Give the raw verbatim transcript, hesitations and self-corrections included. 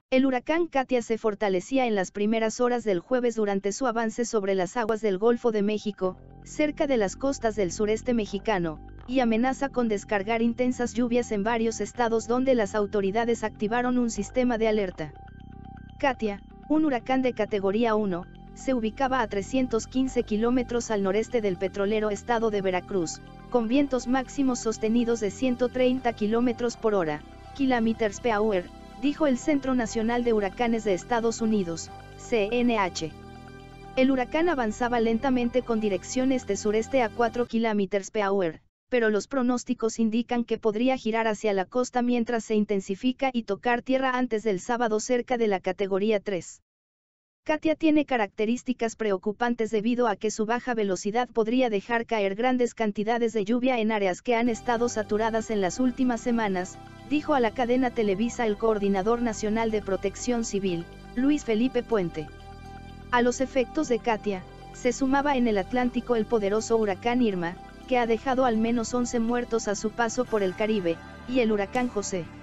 El huracán Katia se fortalecía en las primeras horas del jueves durante su avance sobre las aguas del Golfo de México, cerca de las costas del sureste mexicano, y amenaza con descargar intensas lluvias en varios estados donde las autoridades activaron un sistema de alerta. Katia, un huracán de categoría uno, se ubicaba a trescientos quince kilómetros al noreste del petrolero estado de Veracruz, con vientos máximos sostenidos de ciento treinta kilómetros por hora, kilometers per hour, dijo el Centro Nacional de Huracanes de Estados Unidos, C N H. El huracán avanzaba lentamente con dirección este-sureste a cuatro kilómetros per hour, pero los pronósticos indican que podría girar hacia la costa mientras se intensifica y tocar tierra antes del sábado cerca de la categoría tres. Katia tiene características preocupantes debido a que su baja velocidad podría dejar caer grandes cantidades de lluvia en áreas que han estado saturadas en las últimas semanas, dijo a la cadena Televisa el coordinador nacional de Protección Civil, Luis Felipe Puente. A los efectos de Katia, se sumaba en el Atlántico el poderoso huracán Irma, que ha dejado al menos once muertos a su paso por el Caribe, y el huracán José.